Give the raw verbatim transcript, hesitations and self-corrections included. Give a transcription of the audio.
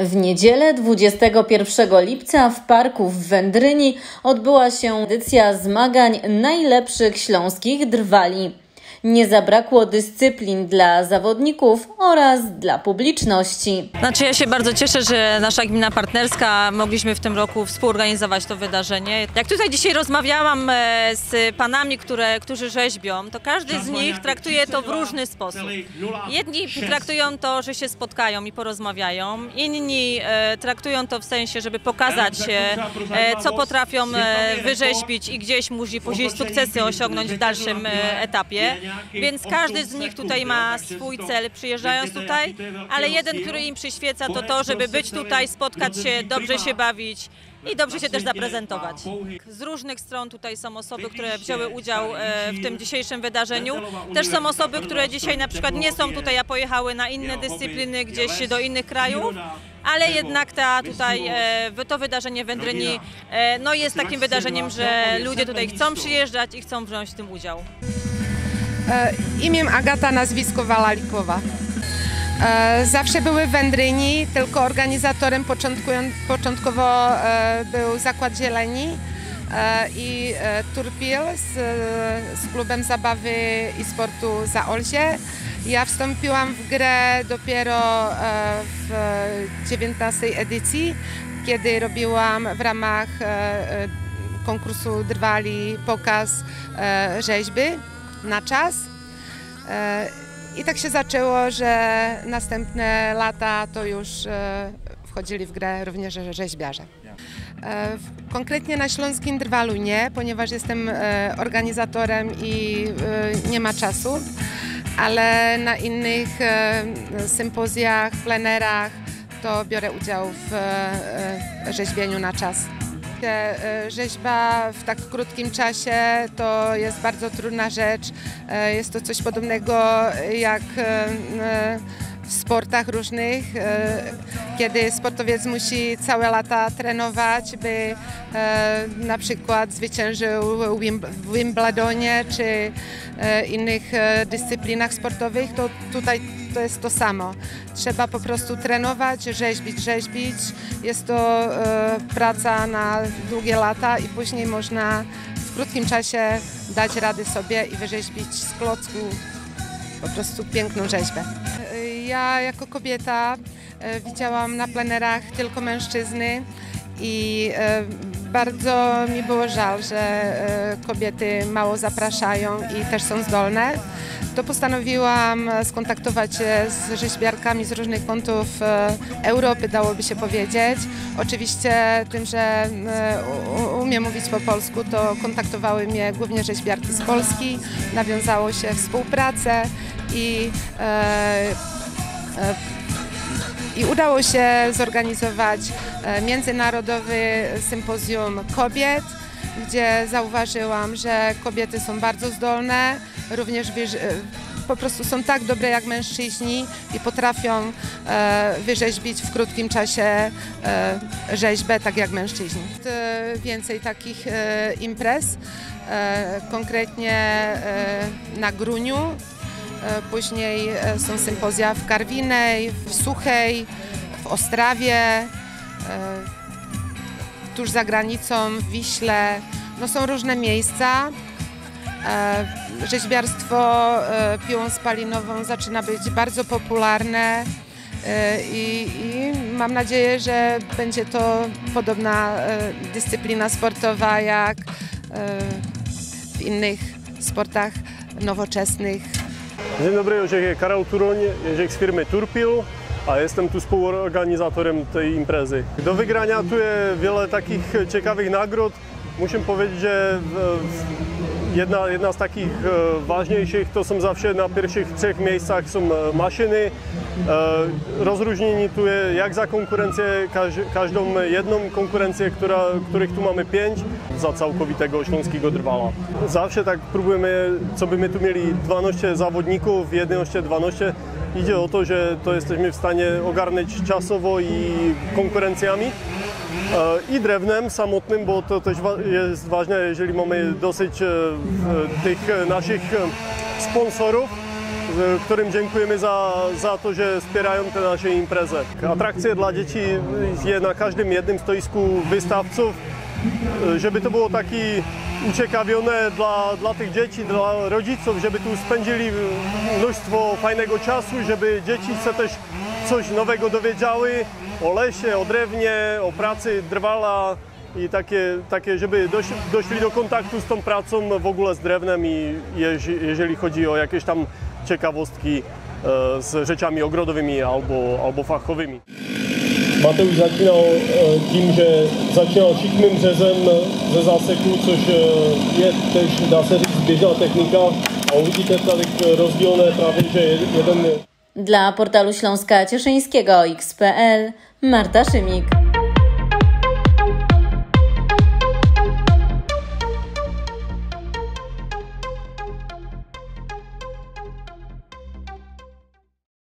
W niedzielę dwudziestego pierwszego lipca w parku w Wędryni odbyła się edycja zmagań najlepszych śląskich drwali. Nie zabrakło dyscyplin dla zawodników oraz dla publiczności. Znaczy ja się bardzo cieszę, że nasza gmina partnerska mogliśmy w tym roku współorganizować to wydarzenie. Jak tutaj dzisiaj rozmawiałam z panami, które, którzy rzeźbią, to każdy z nich traktuje to w różny sposób. Jedni traktują to, że się spotkają i porozmawiają, inni traktują to w sensie, żeby pokazać, co potrafią wyrzeźbić i gdzieś musi później sukcesy osiągnąć w dalszym etapie. Więc każdy z nich tutaj ma swój cel, przyjeżdżając tutaj, ale jeden, który im przyświeca, to to, żeby być tutaj, spotkać się, dobrze się bawić i dobrze się też zaprezentować. Z różnych stron tutaj są osoby, które wzięły udział w tym dzisiejszym wydarzeniu. Też są osoby, które dzisiaj na przykład nie są tutaj, a pojechały na inne dyscypliny, gdzieś do innych krajów. Ale jednak ta tutaj, to wydarzenie w Wędryni no jest takim wydarzeniem, że ludzie tutaj chcą przyjeżdżać i chcą wziąć w tym udział. Imię Agata, nazwisko Walalikowa. Zawsze były w Wędryni, tylko organizatorem początkowo był Zakład Zieleni i Turpil z, z klubem zabawy i sportu Zaolzie. Ja wstąpiłam w grę dopiero w dziewiętnastej edycji, kiedy robiłam w ramach konkursu drwali pokaz rzeźby na czas. I tak się zaczęło, że następne lata to już wchodzili w grę również rzeźbiarze. Konkretnie na Śląskim Drwalu nie, ponieważ jestem organizatorem i nie ma czasu, ale na innych sympozjach, plenerach to biorę udział w rzeźbieniu na czas. Rzeźba w tak krótkim czasie to jest bardzo trudna rzecz. Jest to coś podobnego jak w sportach różnych, kiedy sportowiec musi całe lata trenować, by na przykład zwyciężył w Wimbledonie czy innych dyscyplinach sportowych, to tutaj to jest to samo. Trzeba po prostu trenować, rzeźbić, rzeźbić. Jest to praca na długie lata i później można w krótkim czasie dać rady sobie i wyrzeźbić z klocku po prostu piękną rzeźbę. Ja jako kobieta widziałam na plenerach tylko mężczyzny i bardzo mi było żal, że kobiety mało zapraszają i też są zdolne. To postanowiłam skontaktować się z rzeźbiarkami z różnych kątów Europy, dałoby się powiedzieć. Oczywiście tym, że umiem mówić po polsku, to kontaktowały mnie głównie rzeźbiarki z Polski. Nawiązało się współpracę i, i udało się zorganizować międzynarodowy sympozjum kobiet, gdzie zauważyłam, że kobiety są bardzo zdolne, również po prostu są tak dobre jak mężczyźni i potrafią wyrzeźbić w krótkim czasie rzeźbę tak jak mężczyźni. Więcej takich imprez, konkretnie na Gruniu, później są sympozja w Karwinej, w Suchej, w Ostrawie, tuż za granicą, w Wiśle. No, są różne miejsca. Rzeźbiarstwo piłą spalinową zaczyna być bardzo popularne i, i mam nadzieję, że będzie to podobna dyscyplina sportowa jak w innych sportach nowoczesnych. Dzień dobry, jestem Karol Turoń, jestem z firmy Turpil, a jestem tu współorganizatorem tej imprezy. Do wygrania tu jest wiele takich ciekawych nagród. Muszę powiedzieć, że jedna, jedna z takich ważniejszych to są zawsze na pierwszych trzech miejscach są maszyny. Rozróżnieni tu jest jak za konkurencję, każdą jedną konkurencję, która, których tu mamy pięć, za całkowitego śląskiego drwala. Zawsze tak próbujemy, co by my tu mieli dwanaście zawodników, jedenaście dwanaście. Idzie o to, że to jesteśmy w stanie ogarnąć czasowo i konkurencjami. I drewnem samotnym, bo to też jest ważne, jeżeli mamy dosyć tych naszych sponsorów, którym dziękujemy za, za to, że wspierają te nasze imprezy. Atrakcje dla dzieci jest na każdym jednym stoisku wystawców, żeby to było taki uciekawione dla, dla tych dzieci, dla rodziców, żeby tu spędzili mnóstwo fajnego czasu, żeby dzieci się też coś nowego dowiedziały o lesie, o drewnie, o pracy drwala i takie, takie żeby dosz, doszli do kontaktu z tą pracą w ogóle z drewnem i jeżeli chodzi o jakieś tam ciekawostki e, z rzeczami ogrodowymi albo, albo fachowymi. Mateusz zaczynał tym, że zaczynał sikmym rzezem ze zaseku, coś jest też, dá se říct, běžná technika, a uvidíte tady rozdělené prawie, że jeden... Dla portalu Śląska Cieszyńskiego X kropka p l Marta Szymik.